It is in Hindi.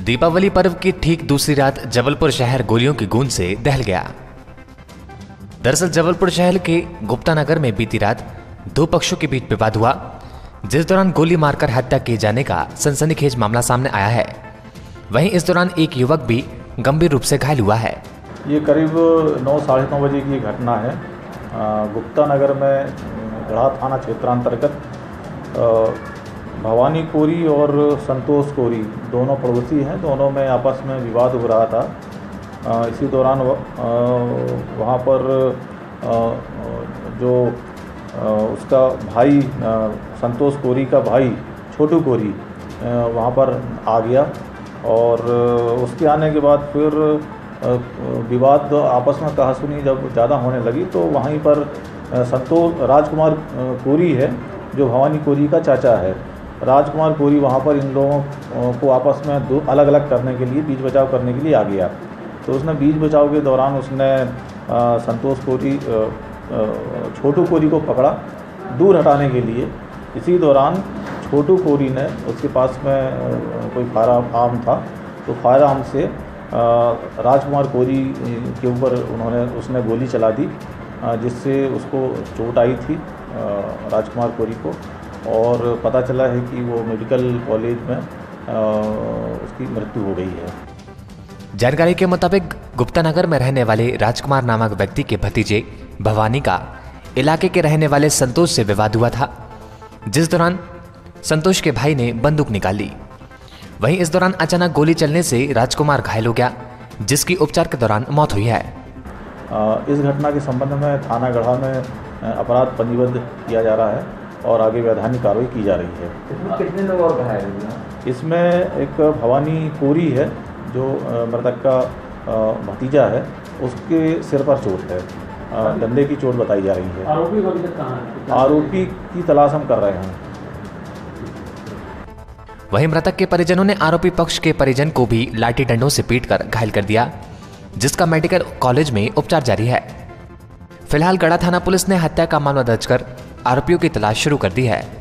दीपावली पर्व की ठीक दूसरी रात जबलपुर शहर गोलियों की गूंज से दहल गया। दरअसल जबलपुर शहर के गुप्ता नगर में बीती रात दो पक्षों के बीच विवाद हुआ, जिस दौरान गोली मारकर हत्या किए जाने का सनसनीखेज मामला सामने आया है। वहीं इस दौरान एक युवक भी गंभीर रूप से घायल हुआ है। ये करीब 9 साढ़े 9 बजे की घटना है। गुप्ता नगर में गढ़ा थाना क्षेत्रांतर्गत भवानी कोरी और संतोष कोरी दोनों पड़ोसी हैं। दोनों में आपस में विवाद हो रहा था। इसी दौरान वहाँ पर जो उसका भाई संतोष कोरी का भाई छोटू कोरी वहाँ पर आ गया और उसके आने के बाद फिर विवाद आपस में कहासुनी जब ज़्यादा होने लगी तो वहीं पर संतोष राजकुमार कोरी है जो भवानी कोरी का चाचा है। राजकुमार कोरी वहाँ पर इन लोगों को आपस में दो अलग अलग करने के लिए बीच बचाव करने के लिए आ गया। तो उसने बीच बचाव के दौरान उसने संतोष कोरी छोटू कोरी को पकड़ा दूर हटाने के लिए। इसी दौरान छोटू कोरी ने उसके पास में कोई फायर आर्म था तो फायर आर्म से राजकुमार कोरी के ऊपर उसने गोली चला दी, जिससे उसको चोट आई थी राजकुमार कोरी को, और पता चला है कि वो मेडिकल कॉलेज में उसकी मृत्यु हो गई है। जानकारी के मुताबिक गुप्ता नगर में रहने वाले राजकुमार नामक व्यक्ति के भतीजे भवानी का इलाके के रहने वाले संतोष से विवाद हुआ था, जिस दौरान संतोष के भाई ने बंदूक निकाली। वहीं इस दौरान अचानक गोली चलने से राजकुमार घायल हो गया, जिसकी उपचार के दौरान मौत हुई है। इस घटना के संबंध में थाना गढ़ा में अपराध पंजीबद्ध किया जा रहा है और आगे वैधानिक कार्रवाई की जा रही है। इसमें कितने लोग और घायल हुए? इसमें एक भवानी कोरी है जो मृतक का भतीजा है, उसके सिर पर चोट है, डंडे की चोट बताई जा रही है। आरोपी अभी तक कहाँ है? आरोपी की तलाश हम कर रहे हैं। वहीं मृतक के परिजनों ने आरोपी पक्ष के परिजन को भी लाठी डंडों से पीटकर घायल कर दिया, जिसका मेडिकल कॉलेज में उपचार जारी है। फिलहाल गढ़ा थाना पुलिस ने हत्या का मामला दर्ज कर आरोपियों की तलाश शुरू कर दी है।